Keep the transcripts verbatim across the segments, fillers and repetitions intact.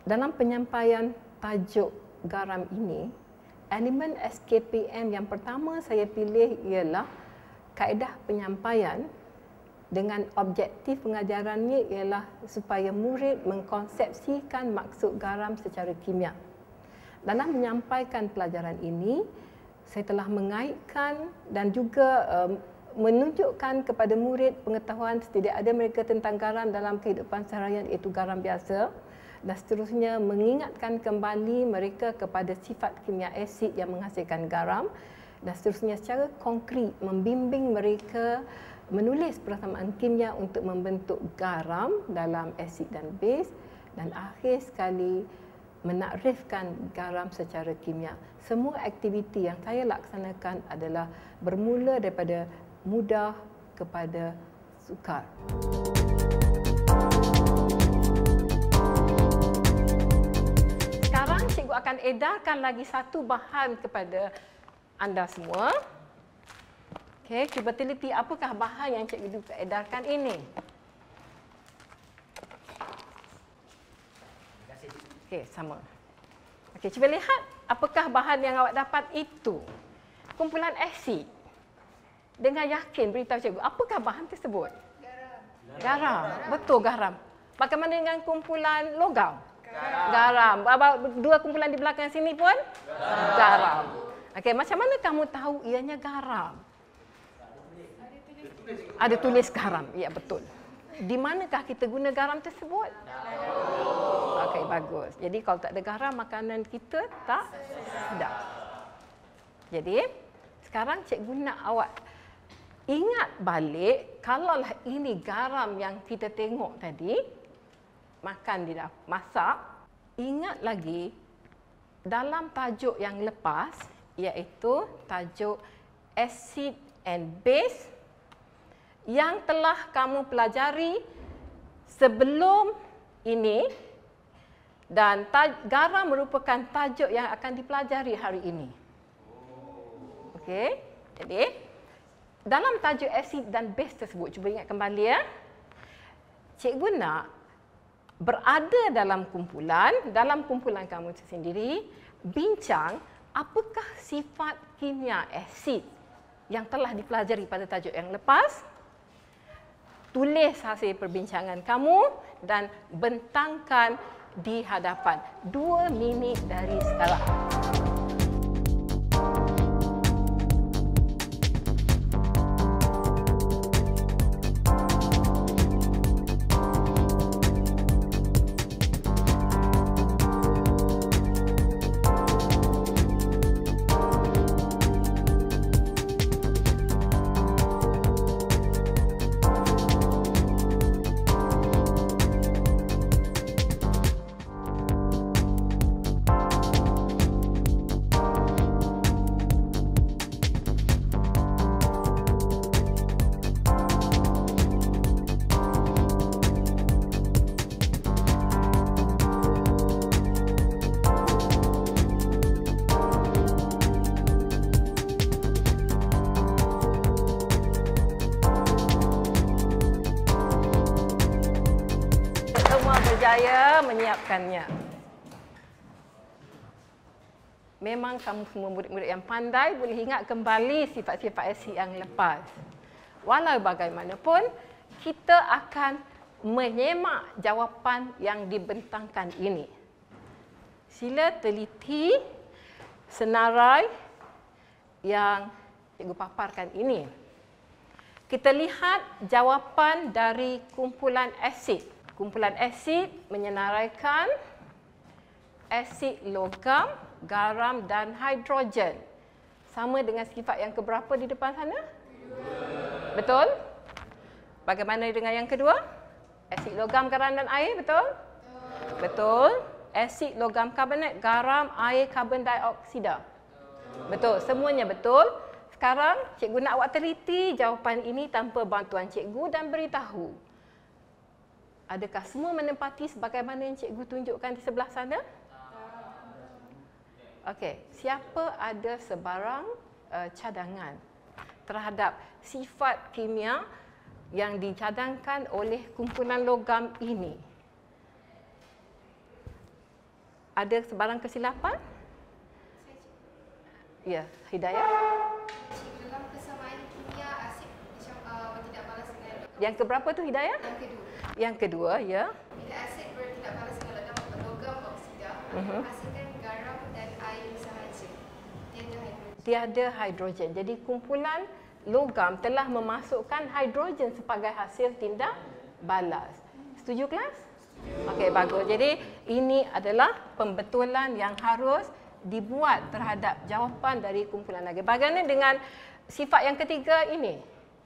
Dalam penyampaian tajuk garam ini, elemen S K P M yang pertama saya pilih ialah kaedah penyampaian dengan objektif pengajarannya ialah supaya murid mengkonsepsikan maksud garam secara kimia. Dalam menyampaikan pelajaran ini, saya telah mengaitkan dan juga um, menunjukkan kepada murid pengetahuan sedia ada mereka tentang garam dalam kehidupan seharian, iaitu garam biasa, dan seterusnya mengingatkan kembali mereka kepada sifat kimia asid yang menghasilkan garam, dan seterusnya secara konkret membimbing mereka menulis persamaan kimia untuk membentuk garam dalam asid dan base, dan akhir sekali menakrifkan garam secara kimia. Semua aktiviti yang saya laksanakan adalah bermula daripada mudah kepada sukar. Sekarang cikgu akan edarkan lagi satu bahan kepada anda semua. Okey, cuba teliti apakah bahan yang cikgu edarkan ini. Okey, sama. Okey, cuba lihat apakah bahan yang awak dapat itu. Kumpulan asid. Dengan yakin beritahu cikgu, apakah bahan tersebut? Garam. Garam. Betul, garam. Bagaimana dengan kumpulan logam? Garam. Garam. Dua kumpulan di belakang sini pun? Garam. Garam. Okey, macam mana kamu tahu ianya garam? Ada tulis garam. Ya, betul. Di manakah kita guna garam tersebut? Okey, bagus. Jadi kalau tak ada garam, makanan kita tak sedap. Jadi, sekarang cikgu nak awak ingat balik, kalaulah ini garam yang kita tengok tadi, makan di dalam masak, ingat lagi dalam tajuk yang lepas, iaitu tajuk acid and base yang telah kamu pelajari sebelum ini, dan garam merupakan tajuk yang akan dipelajari hari ini. Okey, jadi dalam tajuk asid dan base tersebut, cuba ingat kembali ya. Cikgu nak berada dalam kumpulan, dalam kumpulan kamu sendiri, bincang apakah sifat kimia asid yang telah dipelajari pada tajuk yang lepas. Tulis hasil perbincangan kamu dan bentangkan di hadapan. Dua minit dari sekarang. Berjaya menyiapkannya. Memang kamu semua murid-murid yang pandai boleh ingat kembali sifat-sifat asid yang lepas. Walau bagaimanapun, kita akan menyemak jawapan yang dibentangkan ini. Sila teliti senarai yang cikgu paparkan ini. Kita lihat jawapan dari kumpulan asid. Kumpulan asid menyenaraikan asid logam, garam dan hidrogen. Sama dengan sifat yang keberapa di depan sana? Dua. Betul? Bagaimana dengan yang kedua? Asid logam, garam dan air, betul? Betul. Betul. Asid logam karbonat, garam, air, karbon dioksida. Betul. Semuanya betul. Sekarang cikgu nak awak teliti jawapan ini tanpa bantuan cikgu dan beritahu. Adakah semua menempati sebagaimana yang cikgu tunjukkan di sebelah sana? Okey, siapa ada sebarang uh, cadangan terhadap sifat kimia yang dicadangkan oleh kumpulan logam ini? ada sebarang kesilapan? Ya, Hidayah. Dalam kesamaan kimia asid uh, bertindak balas dengan logam. Yang keberapa tu Hidayah? Yang kedua. Yang kedua, ya. Bila asid bertindak balas dengan logam, logam oksida, Mhm. hasilkan garam dan air sahaja. Tiada hidrogen. Tiada hidrogen. Jadi kumpulan logam telah memasukkan hidrogen sebagai hasil tindak balas. Setuju kelas? Okey, bagus. Jadi ini adalah pembetulan yang harus dibuat terhadap jawapan dari kumpulan lagi. Bagaimana dengan sifat yang ketiga ini?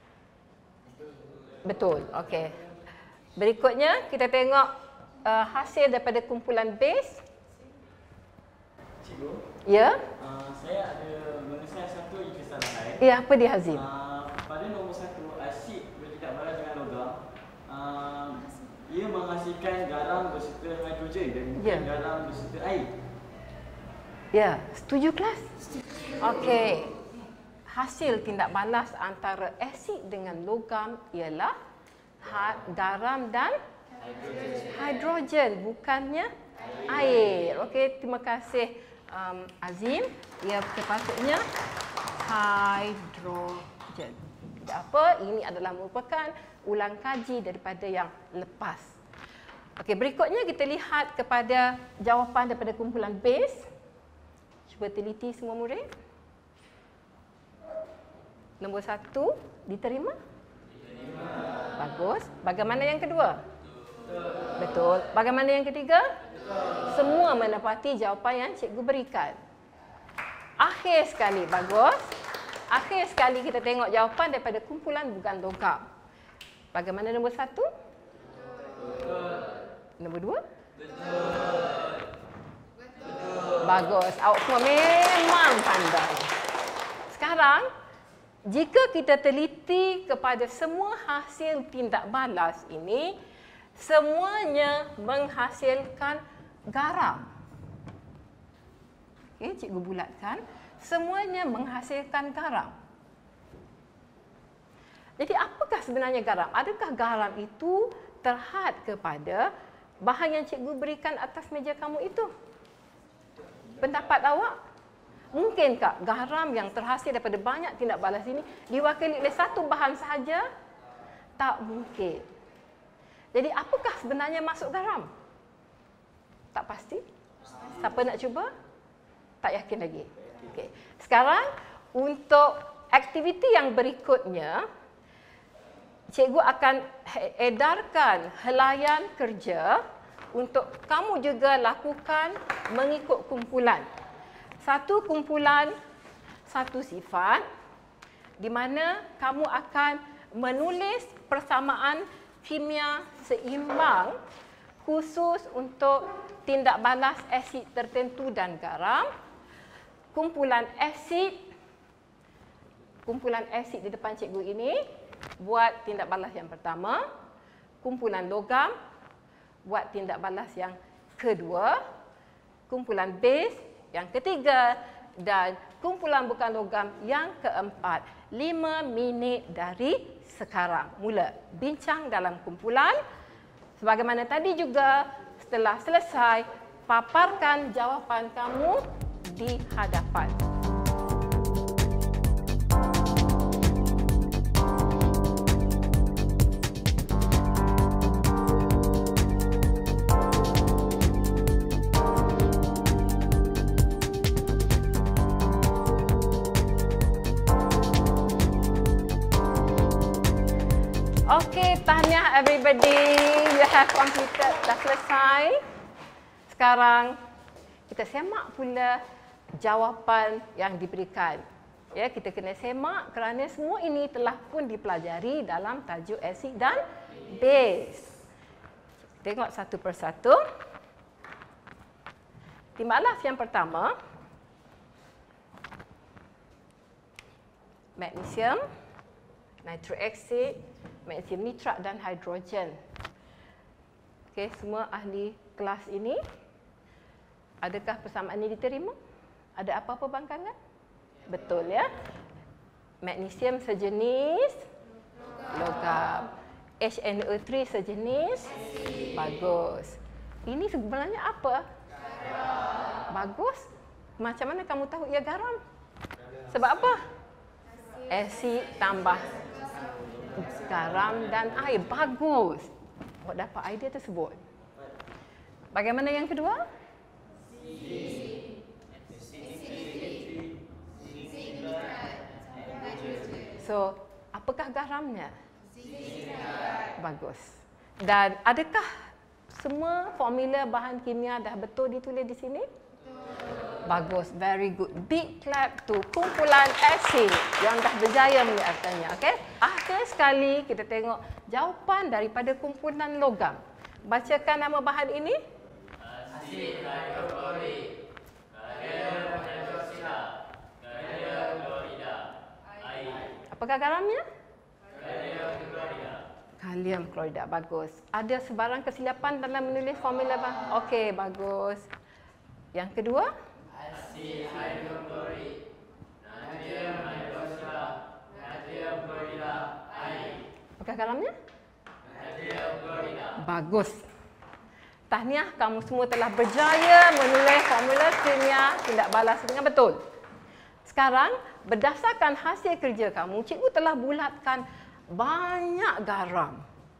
Betul. Okey. Berikutnya kita tengok uh, hasil daripada kumpulan base. Cikgu, Ya. uh, saya ada menyelesaikan satu kesalahan. Ya, apa dia Hazim? Uh, pada nombor satu, asid bertindak balas dengan logam. Uh, ia menghasilkan garam berserta hidrogen dan bukan Ya. garam berserta air. Ya, setuju kelas? Okey. Hasil tindak balas antara asid dengan logam ialah ha- garam dan hidrogen, bukannya air. Okey, terima kasih um, Azim. Ya, sepatutnya hidrogen. Tidak apa, ini adalah merupakan ulang kaji daripada yang lepas. Okey, berikutnya kita lihat kepada jawapan daripada kumpulan base. Cuba teliti semua murid. Nombor satu, diterima? Diterima. Bagus. Bagaimana yang kedua? Betul. Betul. Bagaimana yang ketiga? Betul. Semua menepati jawapan yang cikgu berikan. Akhir sekali, bagus. Akhir sekali kita tengok jawapan daripada kumpulan bukan logam. Bagaimana nombor satu? Betul. Nombor dua? Betul. Bagus. Awak semua memang pandai. Sekarang, jika kita teliti kepada semua hasil tindak balas ini, semuanya menghasilkan garam. Okey, cikgu bulatkan. Semuanya menghasilkan garam. Jadi apakah sebenarnya garam? Adakah garam itu terhad kepada bahan yang cikgu berikan atas meja kamu itu? Pendapat awak? Mungkinkah garam yang terhasil daripada banyak tindak balas ini diwakili oleh satu bahan sahaja? Tak mungkin. Jadi apakah sebenarnya masuk garam? Tak pasti? Siapa nak cuba? Tak yakin lagi. Okey. Sekarang untuk aktiviti yang berikutnya, cikgu akan edarkan helaian kerja untuk kamu juga lakukan mengikut kumpulan. Satu kumpulan, satu sifat, di mana kamu akan menulis persamaan kimia seimbang khusus untuk tindak balas asid tertentu dan garam. Kumpulan asid, kumpulan asid di depan cikgu ini buat tindak balas yang pertama. Kumpulan logam buat tindak balas yang kedua. Kumpulan base yang ketiga dan kumpulan bukan logam yang keempat. Lima minit dari sekarang. Mula bincang dalam kumpulan. Sebagaimana tadi juga, setelah selesai, paparkan jawapan kamu di hadapan. Okay, tahniah everybody. You have completed. Dah selesai. Sekarang kita semak pula jawapan yang diberikan. Ya, kita kena semak kerana semua ini telah pun dipelajari dalam tajuk asid dan base. Tengok satu persatu. Tindak balas yang pertama, magnesium, nitric acid, magnesium nitrat dan hidrogen. Okey, semua ahli kelas ini, adakah persamaan ini diterima? Ada apa-apa bangkangan? Betul ya. Magnesium sejenis logam. H N O tiga sejenis bagus. Ini sebenarnya apa? Garam. Bagus. Macam mana kamu tahu ia garam? Sebab apa? Asid tambah garam dan air. Bagus. Awak dapat idea tersebut. Bagaimana yang kedua? So, apakah garamnya? Bagus. Dan adakah semua formula bahan kimia dah betul ditulis di sini? Bagus, very good. Big clap to kumpulan asid yang dah berjaya menyiapkannya. Okay? Akhir sekali kita tengok jawapan daripada kumpulan logam. Bacakan nama bahan ini. Asid hidroklorik, kalium hidroksida, kalium klorida, air. Apakah garamnya? Kalium klorida. Kalium klorida, bagus. Ada sebarang kesilapan dalam menulis formula bahan? Okey, bagus. Yang kedua? Asid hidroklorik, natrium hidroksida, natrium klorida, air. Apakah garamnya? Natrium klorida. Bagus. Tahniah, kamu semua telah berjaya menulis formula kimia tindak balas dengan betul. Sekarang, berdasarkan hasil kerja kamu, cikgu telah bulatkan banyak garam.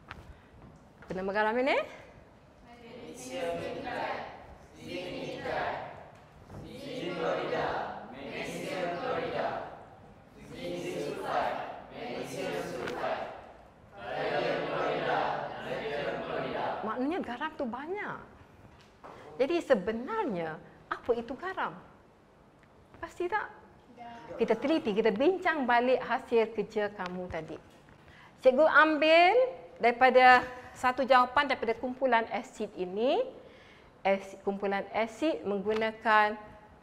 Apa nama garam ini? Magnesium nitrat, zinc nitrat, zinc klorida, magnesium klorida, zinc sulfide, magnesium sulfide, kalium klorida, natrium klorida. Maknanya garam tu banyak. Jadi sebenarnya apa itu garam? Pasti tak? Kita teliti, kita bincang balik hasil kerja kamu tadi. Cikgu ambil daripada satu jawapan daripada kumpulan asid ini. Asid, kumpulan asid menggunakan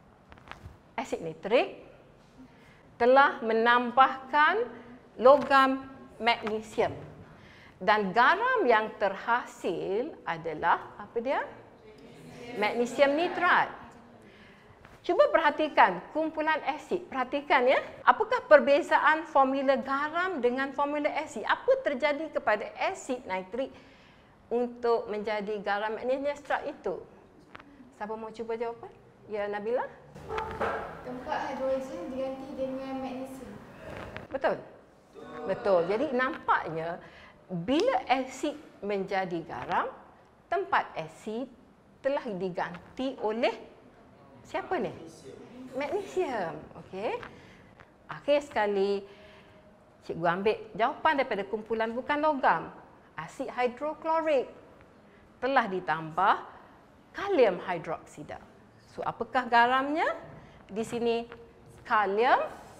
asid nitrik telah menambahkan logam magnesium. Dan garam yang terhasil adalah apa dia? Magnesium nitrat. Cuba perhatikan kumpulan asid. Perhatikan ya. Apakah perbezaan formula garam dengan formula asid? Apa terjadi kepada asid nitrik untuk menjadi garam magnesium nitrat itu? Siapa mau cuba jawapan? Ya, Nabila? Tempat hidrogen diganti dengan magnesium. Betul? Betul. Jadi nampaknya bila asid menjadi garam, tempat asid telah diganti oleh siapa ni? Magnesium. Okey. Akhir sekali, cikgu ambil jawapan daripada kumpulan bukan logam. Asid hidroklorik telah ditambah kalium hidroksida. So, apakah garamnya? Di sini kalium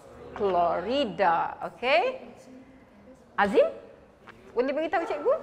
klorida. Okey. Azim? Boleh beritahu cikgu?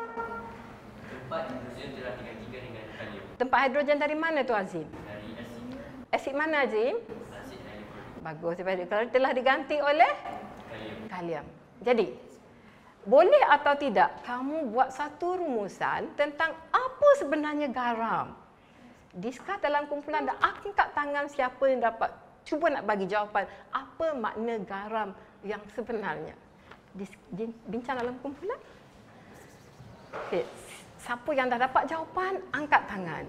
Tempat hidrogen telah digantikan dengan kalium. Tempat hidrogen dari mana tu Azim? Dari asid. Asid mana Azim? Asid hidroklorik. Bagus. Kalau telah diganti oleh Kalium. kalium. Jadi, boleh atau tidak kamu buat satu rumusan tentang apa sebenarnya garam? Diskus dalam kumpulan dan angkat tangan siapa yang dapat cuba nak bagi jawapan apa makna garam yang sebenarnya. Dis, bincang dalam kumpulan. Okay. Siapa yang dah dapat jawapan, angkat tangan.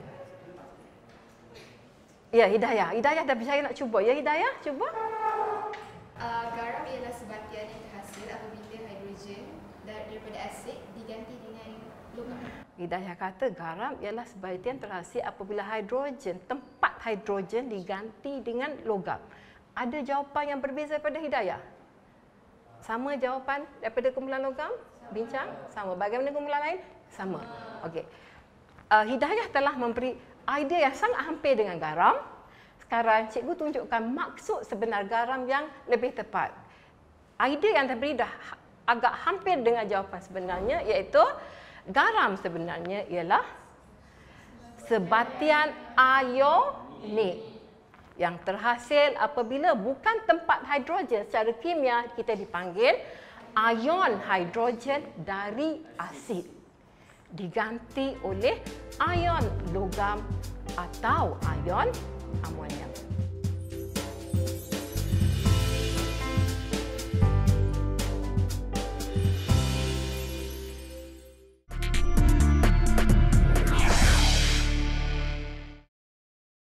Ya, Hidayah. Hidayah dah berjaya nak cuba. Ya, Hidayah, cuba. Uh, garam ialah sebatian yang terhasil apabila hidrogen daripada asid diganti dengan logam. Hidayah kata garam ialah sebatian terhasil apabila hidrogen, tempat hidrogen diganti dengan logam. Ada jawapan yang berbeza daripada Hidayah? Sama jawapan daripada kumpulan logam? Bincang? Sama. Bagaimana kumpulan lain? Sama. Okey. Uh, Hidayah telah memberi idea yang sangat hampir dengan garam. Sekarang cikgu tunjukkan maksud sebenar garam yang lebih tepat. Idea yang terberi dah agak hampir dengan jawapan sebenarnya, iaitu garam sebenarnya ialah sebatian ionik yang terhasil apabila bukan tempat hidrogen. Secara kimia kita dipanggil ion hidrogen dari asid diganti oleh ion logam atau ion amonium.